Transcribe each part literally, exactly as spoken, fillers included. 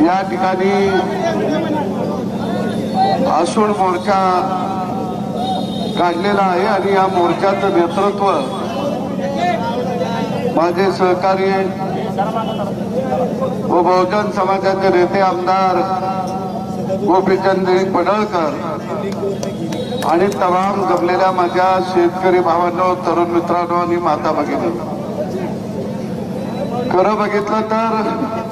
या ठिकाणी आसूड मोर्चा काढलेला आहे आणि या मोर्चाचं नेतृत्व माझे सहकारी व बहुजन समाजाचे नेते आमदार गोपीचंद पडळकर आणि तमाम जमलेल्या माझ्या शेतकरी भावांनो, तरुण मित्रांनो आणि माता भगिनींनो, खरं बघितलं तर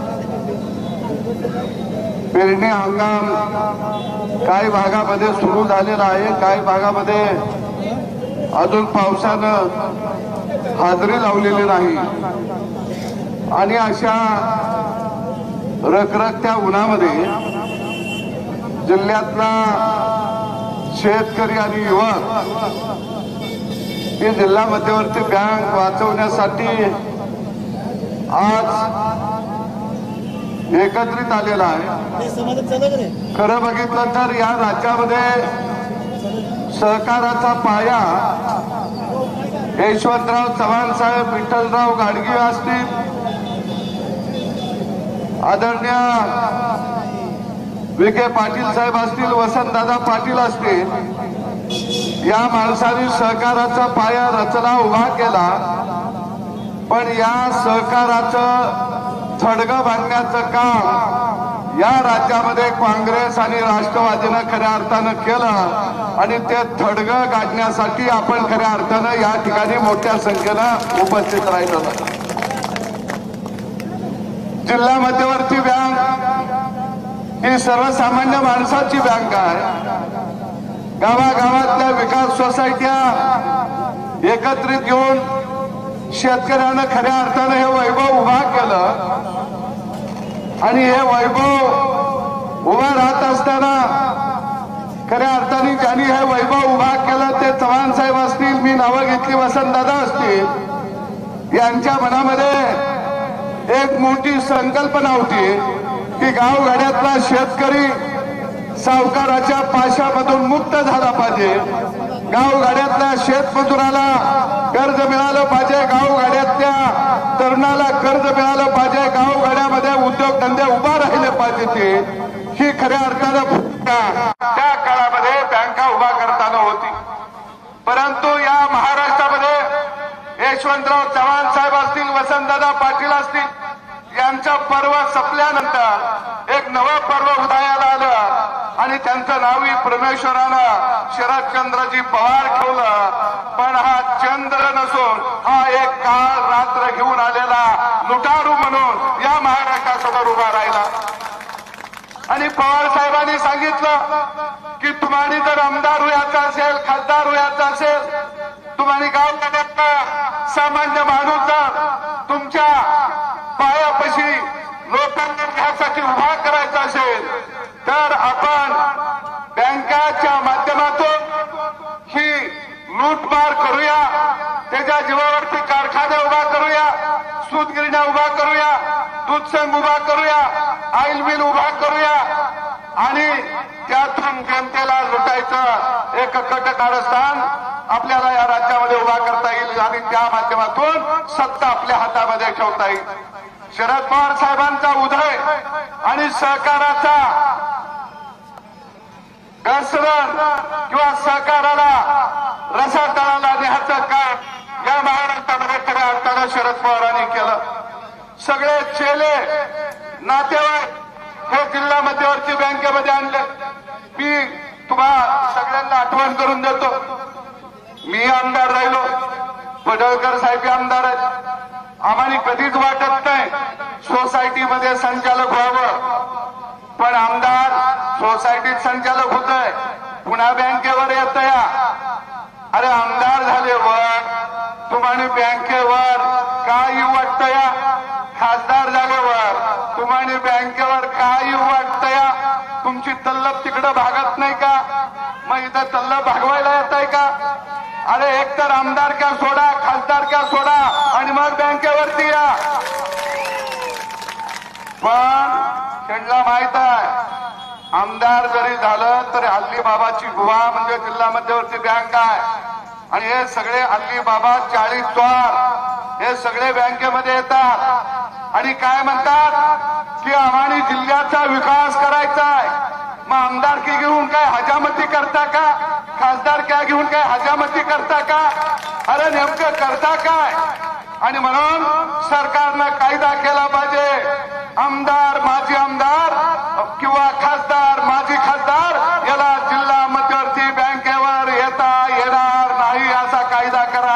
पेरणी हंगाम काही भागामध्ये सुरू झालेला आहे, काही भागामध्ये अजून पावसानं हाजरी लावलेली नाही आणि अशा रखरखत्या उन्हामध्ये जिल्ह्यातला शेतकरी आणि युवक ही जिल्हा मध्यवर्ती बँक वाचवण्यासाठी आज एकत्रित आलेला आहे। खरं बघितलं तर या राज्यामध्ये सहकाराचा पाया यशवंतराव चव्हाण साहेब, विठ्ठलराव गाडगे असतील, आदरणीय विखे पाटील साहेब असतील, वसंतदादा पाटील असतील, या माणसांनी सहकाराचा पाया रचला, उभा केला। पण या सहकाराचं थडगं बांधण्याचं काम या राज्यामध्ये काँग्रेस आणि राष्ट्रवादीनं खऱ्या अर्थानं केलं आणि ते थडगं गाडण्यासाठी आपण खऱ्या अर्थानं या ठिकाणी मोठ्या संख्येनं उपस्थित राहिलो। जिल्हा मध्यवर्ती बँक ही सर्वसामान्य माणसाची बँक आहे। गावागावातल्या विकास सोसायट्या एकत्रित घेऊन शेतकऱ्यांना खऱ्या अर्थानं हे वैभव उभा केलं आणि हे वैभव उभा राहत असताना खऱ्या अर्थाने ज्यांनी हे वैभव उभा केलं ते चव्हाण साहेब असतील, मी नावं घेतली वसंतदादा असतील, यांच्या मनामध्ये एक मोठी संकल्पना होती की गावगाड्यातला शेतकरी सावकाराच्या पाशामधून मुक्त झाला पाहिजे, गावगाड्यातल्या शेतमजुराला कर्ज मिळालं पाहिजे, गावगाड्यातल्या तरुणाला कर्ज मिळालं पाहिजे, गावगाड्यामध्ये उद्योगधंदे उभा राहिले पाहिजे। ते ही खऱ्या अर्थानं त्या काळामध्ये बँका उभा करताना होती। परंतु या महाराष्ट्रामध्ये यशवंतराव चव्हाण साहेब असतील, वसंतदादा पाटील असतील, यांचं पर्व संपल्यानंतर एक नवं पर्व उदयाला आलं आणि त्यांचं नावही परमेश्वरानं शरदचंद्रजी पवार ठेवलं। पण हा चंद्र नसून हा एक काळ रात्र घेऊन आलेला लुटारू म्हणून या महाराष्ट्रासमोर उभा राहिला आणि पवार साहेबांनी सांगितलं की तुम्हाला जर आमदार व्हायचं असेल, खासदार व्हायचं असेल, तुम्हाला गावगाड्यातला सामान्य माणूस जर तुमच्या पायापाशी लोकांना घ्यासाठी उभा करायचा असेल तर आपण बँकाच्या माध्यमातून ही लूटमार करूया, त्याच्या जीवावरती कारखाने उभा करूया, सूतगिरण्या उभा करूया, दूध संघ उभा करूया, ऑइल मिल उभा करूया आणि त्यातून जनतेला लुटायचं एक कट कारस्थान आपल्याला या राज्यामध्ये उभा करता येईल आणि त्या माध्यमातून सत्ता आपल्या हातामध्ये ठेवता येईल। शरद पवार साहेबांचा उदय आणि सहकाराचा घसरण किंवा सहकाराला रसातळाला न्यायचं काम या महाराष्ट्रामध्ये खऱ्या अर्थानं शरद पवारांनी केलं। सगळे चेले नातेवाईक हे जिल्हा मध्यवर्ती बँकेमध्ये आणले। मी तुम्हाला सगळ्यांना आठवण करून देतो, मी आमदार राहिलो, पडळकर साहेब आमदार आहेत, आम्हाला कधीच वाटत नाही सोसायटीमध्ये संचालक व्हावं, पण आमदार सोसायटीत संचालक होतोय, पुन्हा बँकेवर येत या। अरे आमदार झाल्यावर तुम्हाला बँकेवर काय येऊ वाटतं या, खासदार झाल्यावर तुम्हाला बँकेवर काय येऊ वाटतं या, तुमची तल्लप तिकडं भागत नाही का, मग इथं तल्लप भागवायला येत आहे का? अरे एक तर आमदार क्या सोडा, खासदार क्या सोडा आणि मग बँकेवरती या। पण त्यांना माहित आहे आमदार जरी झालं तरी अल्ली बाबाची गुहा म्हणजे जिल्हा मध्यवर्ती बँक आहे आणि हे सगळे अल्ली बाबा चाळीस द्वार हे सगळे बँकेमध्ये येतात आणि काय म्हणतात की आम्हाला जिल्ह्याचा हजामती करता का? खासदार क्या घेऊन काय हजामती करता का? अरे नेमकं करता काय? आणि म्हणून सरकारनं कायदा केला पाहिजे. आमदार माजी आमदार किंवा खासदार माजी खासदार याला जिल्हा मध्यवर्ती बँकेवर येता येणार नाही असा कायदा करा.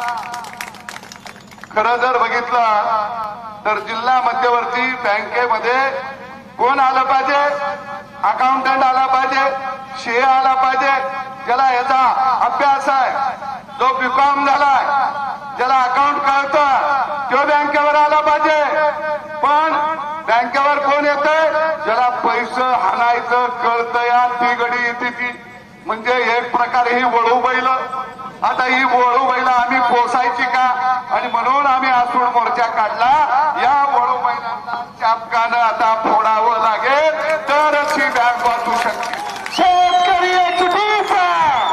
खरं जर बघितलं तर जिल्हा मध्यवर्ती बँकेमध्ये कोण आलं पाहिजे? अकाउंटंट आला पाहिजे, शीए आला पाहिजे, ज्याला याचा अभ्यास आहे, जो बीकॉम झालाय, ज्याला अकाउंट कळतं तो बँकेवर आला पाहिजे. पण बँकेवर कोण येतंय? ज्याला पैसे हाणायचं कळतं या ती गडी येते ती. म्हणजे एक प्रकारे ही वळू बैल. आता ही वळू बैल आम्ही पोसायची का? आणि म्हणून आम्ही आसूड मोर्चा काढला. या वळू बैलांना चापकानं आता फोडावं लागेल तरच ही बँक वाचू शकते. शेतकरी एकजुटीचा,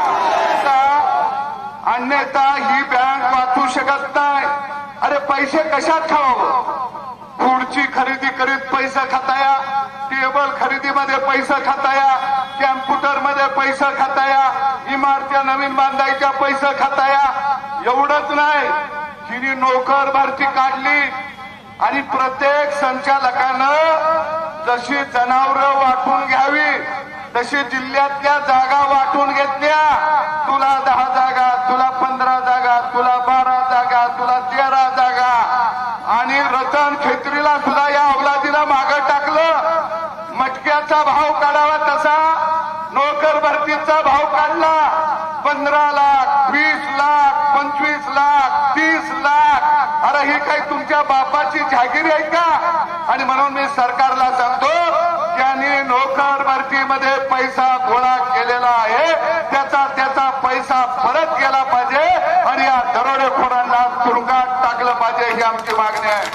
अन्यथा ही बँक वाचू शकत नाही. अरे पैसे कशात ठेवावं? खुर्ची खरेदी करीत पैसे खाताया, टेबल खरेदीमध्ये पैसे खाताया, कॅम्प्युटर मध्ये पैसे खाताया, इमारत्या नवीन बांधायच्या पैसे खाताया. एवढंच नाही, हिने नोकर भरती काढली आणि प्रत्येक संचालकानं जशी जनावरं वाटून घ्यावी तशी जिल्ह्यातल्या जागा वाटून घेतल्या. तुला दहा जागा, तुला पंधरा जागा, तुला बारा जागा, तुला तेरा जागा. आणि रतन खेत्रीला सुद्धा या अवलादीला मागं टाकलं. मटक्याचा भाव काढावा तसा नोकर भरतीचा भाव काढला. पंधरा लाख, वीस लाख, पंचवीस लाख, तीस लाख. अरे ही काही तुमच्या बापाची जागीर आहे का? आणि म्हणून मी सरकारला सांगतो, त्यांनी नोकर भरतीमध्ये पैसा गोळा केलेला आहे, त्याचा त्याचा पैसा परत गेला पाहिजे आणि या दरोडेखोरांना तुरुंगात टाकलं पाहिजे ही आमची मागणी आहे.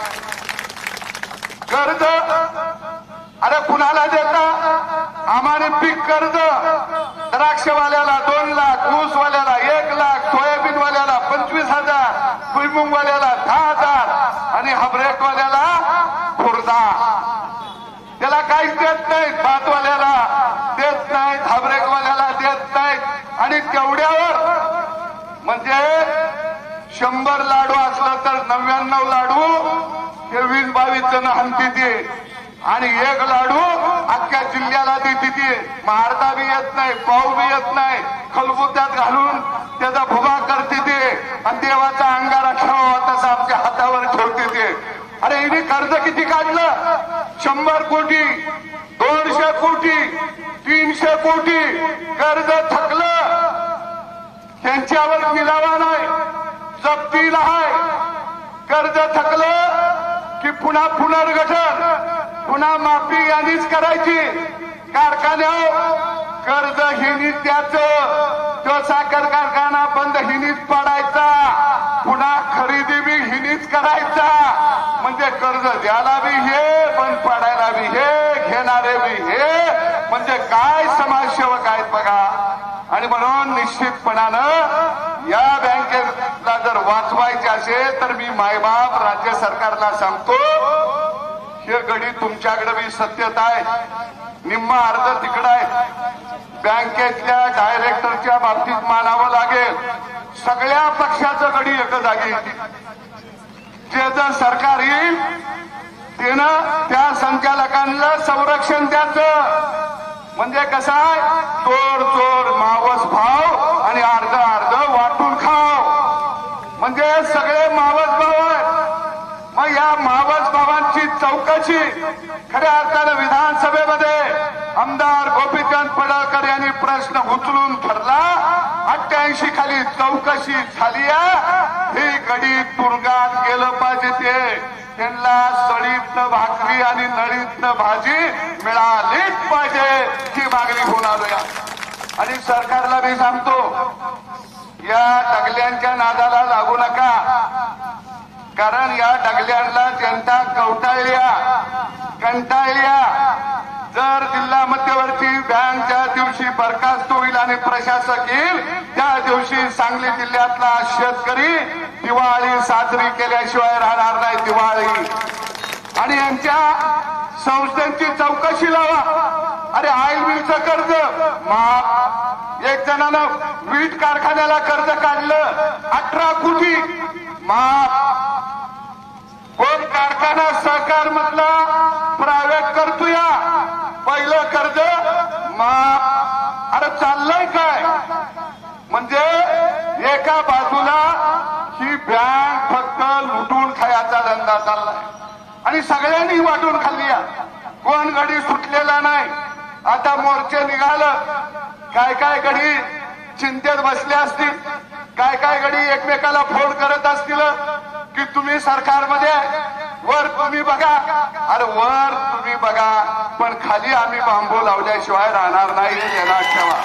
कर्ज अरे कुणाला देता? आम्हाने पीक कर्ज द्राक्षवाल्याला दोन लाख, ऊसवाल्याला एक लाख, सोयाबीनवाल्याला पंचवीस हजार, भुईमुंगवाल्याला दहा हजार आणि हबरेटवाल्याला खुर्दा. त्याला काहीच देत नाहीत. भातवाल्याला देत नाहीत, हबरेटवाल्याला देत नाहीत. आणि तेवढ्यावर म्हणजे शंभर लाडू असलं तर नव्याण्णव लाडू हे वीस बावीस जण हंती ते आणि एक लाडू अख्ख्या जिल्ह्याला देते ती. मारता बी येत नाही, पाऊ बी येत नाही, खलबुत्यात घालून त्याचा भुगा करते ते आणि देवाचा अंगारा ठेवावा तसा आमच्या हातावर ठेवते ते. अरे हिने कर्ज किती काढलं? शंभर कोटी, दोनशे कोटी, तीनशे कोटी कर्ज थकलं. त्यांच्यावर निलावा नाही, जप्तीला आहे. कर्ज थकलं की पुन्हा पुनर्गठन, पुन्हा माफी यांनीच करायची. कारखान्यावर कर्ज हिनीच द्यायचं, तो साखर कारखाना बंद हिनीच पडायचा, पुन्हा खरेदी बी हिनीच करायचा. म्हणजे कर्ज द्यायला बी हे, बंद पडायला बी हे, घेणारे बी हे. म्हणजे काय समाजसेवक आहेत बघा. आणि म्हणून निश्चितपणानं या बँकेला जर वाचवायचे असेल तर मी मायबाप राज्य सरकारला सांगतो, हे गडी तुमच्याकडे बी सत्यता आहे, निम्मा अर्ध तिकडं आहे. बँकेतल्या डायरेक्टरच्या बाबतीत मानावं लागेल, सगळ्या पक्षाचं गडी एक जागी येते. जे जर सरकार येईल त्यानं त्या संचालकांना संरक्षण द्यायचं. म्हणजे कसं आहे, चोर चोर मावस भाव आणि अर्ध अर्ध वाटून खाव. म्हणजे सगळे मावस भाव आहेत. मग या मावस भावांची चौकशी खऱ्या अर्थानं विधानसभेमध्ये आमदार गोपीचंद पडळकर यांनी प्रश्न उचलून ठरला. अठ्ठ्याऐंशी खाली चौकशी झाली. ही गडी तुरुंगात गेलं पाहिजे. ते त्यांना सळीतनं भाकरी आणि नळीतनं भाजी मिळालीच पाहिजे ही मागणी होऊन आलोया. आणि सरकारला मी सांगतो, या डगल्यांच्या नादाला लागू नका. कारण या डगल्यांना जनता कवटाळल्या, कंटाळल्या. जर जिल्हा मध्यवर्ती बँक ज्या दिवशी बरखास्त होईल आणि प्रशासक येईल त्या दिवशी सांगली जिल्ह्यातला शेतकरी दिवाळी साजरी केल्याशिवाय राहणार नाही. दिवाळी आणि यांच्या संस्थांची चौकशी लावा. अरे ऑइल मिलचं कर्ज माफ, एक जणानं वीट कारखान्याला कर्ज काढलं अठरा कोटी माफ. कोण कारखाना सहकार मधला प्रायव्हेट करतोया पहिलं कर्ज माफ. अरे चाललंय काय म्हणजे एका बाजूला ही बँक फक्त लुटून खायचा धंदा चाललाय आणि सगळ्यांनी वाटून खाल्ली. कोण गडी सुटलेला नाही. आता मोर्चे निघालं. काय काय गडी चिंतेत बसले असतील. काय काय गडी एकमेकाला फोन करत असतील की तुम्ही सरकारमध्ये वर तुम्ही बघा. अरे वर तुम्ही बघा पण खाली आम्ही बांबू लावल्याशिवाय राहणार नाही हे लक्षात ठेवा.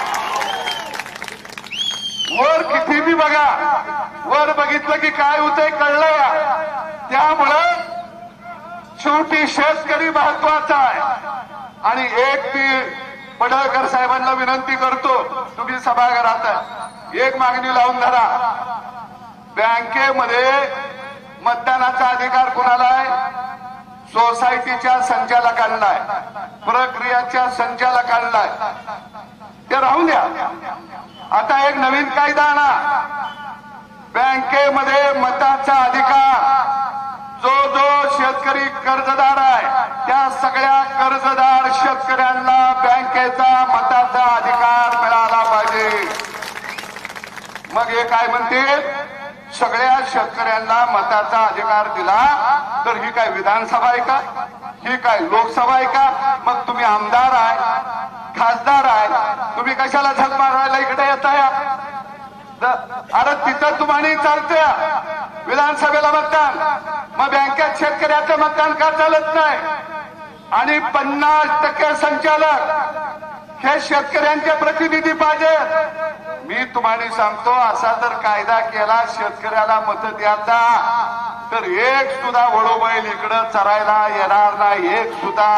वर किती बी बघा वर बघितलं की काय होतंय कळलंय. त्यामुळं शेवटी शेतकरी महत्वाचा आहे. आणि एक ती पडळकर साहेबांना विनंती करतो तुम्ही सभागृहात आहे एक मागणी लावून धरा. बँकेमध्ये मतदानाचा अधिकार कुणाला आहे? सोसायटीच्या संचालकांना आहे. प्रक्रियाच्या संचालकांना आहे. ते राहून द्या. आता एक नवीन कायदा आणा. बँकेमध्ये मताचा अधिकार जो जो शेतकरी कर्जदार आहे त्या सगळ्या कर्जदार शेतकऱ्यांना बँकेचा मताचा अधिकार मिळाला पाहिजे. मग हे काय म्हणते सगळ्या शेतकऱ्यांना मताचा अधिकार दिला तर ही काय विधानसभा आहे का? ही काय लोकसभा आहे का? मग तुम्ही आमदार आहे खासदार आहे तुम्ही कशाला झक मारायला इकडे येताय? अरे तिथं तुम्हाला चालते विधानसभेला मतदान मग बँकेत शेतकऱ्याचं मतदान का चालत नाही? आणि पन्नास टक्के संचालक हे शेतकऱ्यांचे प्रतिनिधी पाहिजे. मी तुम्हाला सांगतो असा जर कायदा केला शेतकऱ्याला मत द्यायचा तर एक सुद्धा वडोबैल इकडं चरायला येणार नाही एक सुद्धा.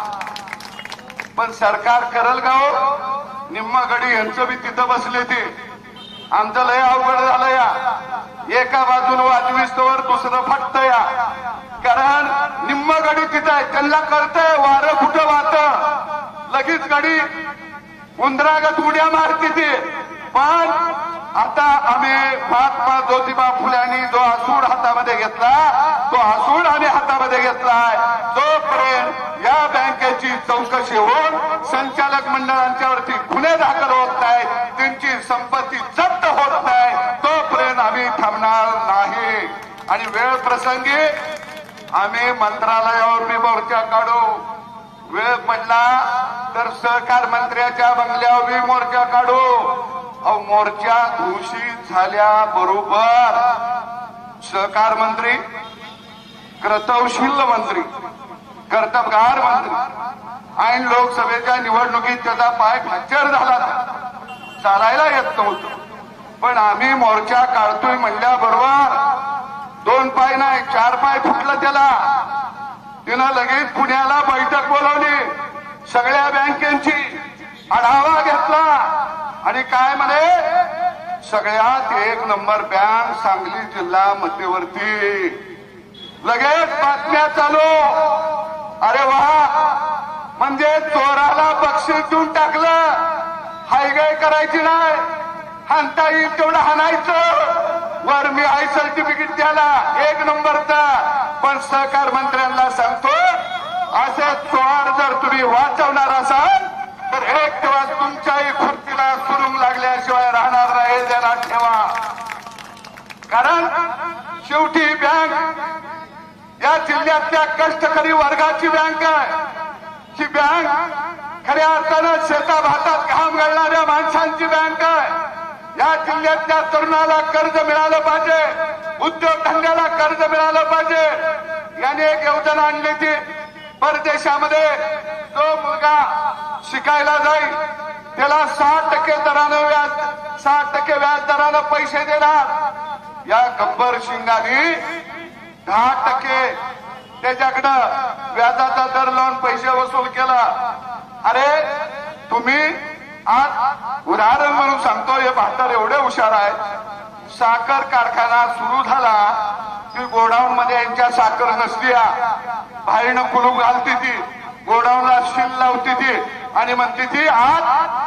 पण सरकार करल का हो? निम्मा गडी यांचं बी तिथं बसले ते. आमचं लय अवघड झालं या. एका बाजूला वाजवीस तोवर दुसरं फटत या. कारण निम्म गडी तिथं आहे त्यांना कळतंय वारं कुठं वाहत लगेच गडी उंदरागत उड्या मारते ते. पण आता आम्ही महात्मा ज्योतिबा फुल्यांनी जो आसूड हातामध्ये घेतला तो आसूड आम्ही हातामध्ये घेतलाय. जोपर्यंत या बँकेची चौकशी होऊन संचालक मंडळांच्यावरती गुन्हे दाखल होत नाहीत त्यांची संपत्ती जप्त होत नाही तोपर्यंत आम्ही थांबणार नाही. आणि वेळ प्रसंगी आम्ही मंत्रालयावर बी मोर्चा काढू. वेळ पडला तर सहकार मंत्र्याच्या बंगल्यावर बी मोर्चा काढू. अहो मोर्चा घोषित झाल्याबरोबर सहकार मंत्री कर्तवशील मंत्री कर्तबगार मंत्री ऐन लोकसभेच्या निवडणुकीत त्याचा पाय फ्रॅक्चर झाला चालायला येत नव्हतं. पण आम्ही मोर्चा काढतोय म्हणल्याबरोबर दोन पाय नाही चार पाय फुटलं त्याला. तिनं लगेच पुण्याला बैठक बोलावली सगळ्या बँकेची आढावा घेतला आणि काय म्हणे सगळ्यात एक नंबर बँक सांगली जिल्हा मध्यवर्ती. लगेच बातम्या चालू. अरे वा म्हणजे चोराला बक्षीस देऊन टाकलं. हायगाय करायची नाही हाणता येईल तेवढं हाणायचं. वर मी आय सर्टिफिकेट द्याला एक नंबरचा. पण सहकार मंत्र्यांना सांगतो असे चोर जर तुम्ही वाचवणार असाल तर एक दिवस तुमच्याही खुर्चीला सुरुंग लागल्याशिवाय राहणार नाही त्याला ठेवा. कारण शेवटी बँक या जिल्ह्यातल्या कष्टकरी वर्गाची बँक आहे. ही बँक खऱ्या अर्थानं शेता भातात घाम घालणाऱ्या माणसांची बँक आहे. या जिल्ह्यातल्या तरुणाला कर्ज मिळालं पाहिजे उद्योगधंद्याला कर्ज मिळालं पाहिजे. याने एक योजना आणली ती परदेशामध्ये जो मुलगा शिकायला जाईल त्याला साठ टक्के दरानं व्याज साठ टक्के व्याज दरानं पैसे देणार. या गब्बर सिंगांनी दहा टक्के त्याच्याकडं व्याजाचा दर लावून पैसे वसूल केला. अरे तुम्ही आज उदाहरण म्हणून सांगतो हे म्हातारे एवढे हुशार आहेत. साखर कारखाना सुरू झाला की गोडाऊन मध्ये यांच्या साखर नसली बाहेरनं कुलूप घालती ती गोडाऊनला शिल लावती ती आणि म्हणती ती आज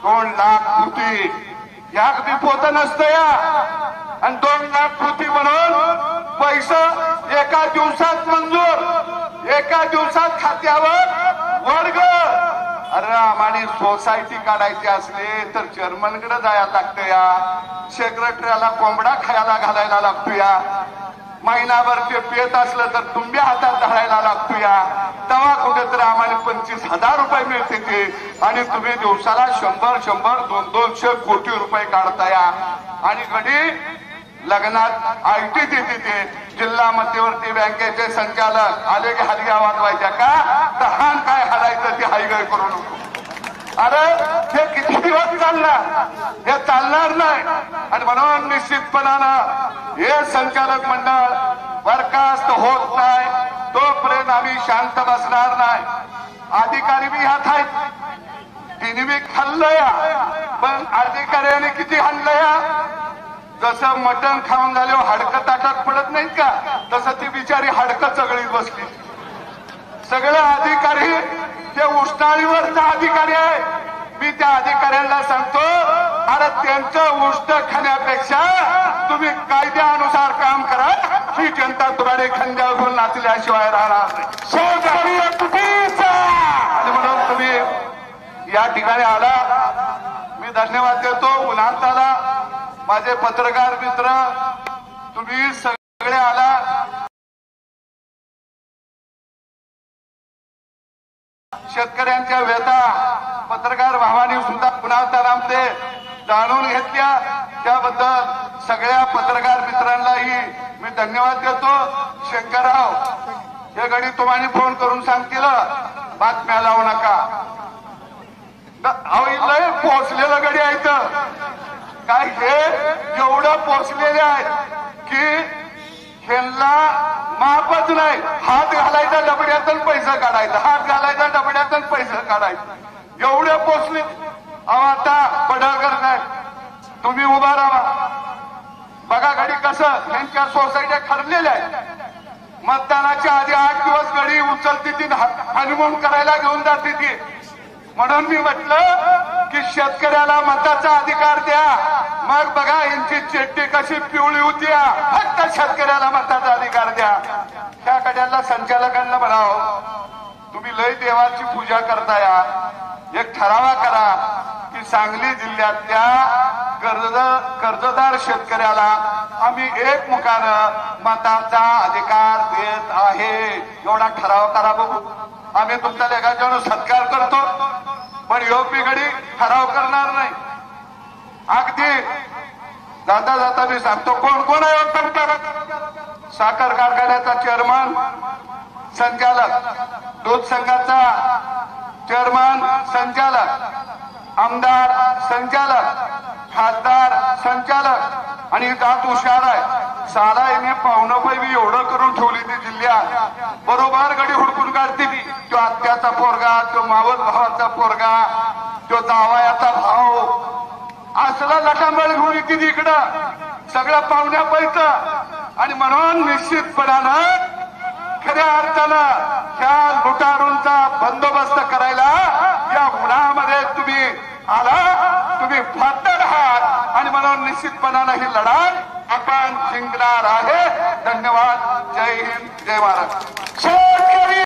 दोन लाख कोटी या कधी पोत नसतं या आणि दोन लाख कोटी म्हणून पैसा एका दिवसात मंजूर एका दिवसात खात्यावर वर्ग. अरे आम्हाला सोसायटी काढायची असली तर चेअरमनकडे जायला लागतं या सेक्रेटरीला कोंबडा खायला घालायला लागतो या महिनाभर ते पेत असलं तर तुंब्या हातात धरायला लागतो या तेव्हा कुठेतरी आम्हाला पंचवीस हजार रुपये मिळते ते आणि तुम्ही दिवसाला शंभर शंभर दोन दोनशे कोटी रुपये काढता या आणि घडी लग्नात आयटी देते ते जिल्हा मध्यवर्ती बँकेचे संचालक आले की हलग्या वाजवायच्या का तर हान काय हलायचं ते हायगाय करू नको. अरे हे किती दिवस चालणार हे चालणार नाही आणि म्हणून निश्चितपणानं हे संचालक मंडळ बरखास्त होत नाही तोपर्यंत आम्ही शांत बसणार नाही. अधिकारी बी ह्यात आहेत तिने बी खाल्लं या पण अधिकाऱ्याने किती हाणलं या जसं मटण खाऊन झाल्यावर हाडकं ताटात पडत नाहीत का तसं ती बिचारी हाडकं चगळीत बसली. सगळे अधिकारी ते उष्टाळीवरचा अधिकारी आहे. मी त्या अधिकाऱ्यांना सांगतो अरे त्यांचं उष्ट खाण्यापेक्षा तुम्ही कायद्यानुसार काम करा ही जनता तुम्हाला खंड्या घेऊन नाचल्याशिवाय राहणार नाही. आणि म्हणून तुम्ही या ठिकाणी आला मी धन्यवाद देतो. उन्हात आला माझे पत्रकार मित्र तुम्ही सगळे आला. शेतकऱ्यांच्या व्यथा पत्रकार भावानी सुद्धा पुन्हा तारामते जाणून घेतल्या त्याबद्दल सगळ्या पत्रकार मित्रांनाही मी धन्यवाद देतो. शंकरराव हे गडी तुम्हाला फोन करून सांगतील बातम्या लावू नका लय पोचलेलं गडी आहेत काय हे एवढं पोचलेले आहेत की ह्यांना मापच नाही. हात घालायचा डबड्यातून पैसा काढायचा हात घालायचा डबड्यातून पैसा काढायचा एवढे पोचले. अहो आता पडळकर काय तुम्ही उभा राहा बघा घडी कसं यांच्या सोसायट्या ठरलेल्या आहेत. मतदानाच्या आधी आठ दिवस गडी उचलती ती हनीमून करायला घेऊन जाते ती. म्हणून मी म्हटलं की शेतकऱ्याला मताचा अधिकार द्या मग बघा यांची चिठ्ठी कशी पिवळी होती फक्त शेतकऱ्याला मताचा अधिकार द्या. त्या कड्याला संचालकांना म्हणावं तुम्ही लय देवाची पूजा करता या एक ठरावा करा की सांगली जिल्ह्यातल्या कर्ज कर्जदार शेतकऱ्याला आम्ही एक मुखानं मताचा अधिकार देत आहे एवढा ठराव करा बघू. आम्ही तुमच्या लेखाच्यानं सत्कार करतो पण योग्य घडी ठराव करणार नाही. अगदी जाता जाता मी सांगतो कोण कोण आहे साखर कारखान्याचा चेअरमन संचालक दूध संघाचा चेअरमन संचालक आमदार संचालक खासदार संचालक आणि दात हुशार आहे साला याने पाहुणं पैवी एवढं करून ठेवली ती जिल्ह्यात बरोबर गडी हुडकून काढते ती. तो आत्याचा पोरगा तो मावस भावाचा पोरगा तो जावयाचा भाऊ असला लटांबळ घेऊन येते इकडं सगळं पाहुण्या पैसा आणि म्हणून निश्चितपणानं खऱ्या अर्थानं ह्या लुटारूंचा बंदोबस्त करायला या उन्हामध्ये तुम्ही आला तुम्ही फादर आहात आणि म्हणून निश्चितपणानं ही लढाई आपण जिंकणार आहे. धन्यवाद. जय हिंद जय महाराष्ट्र.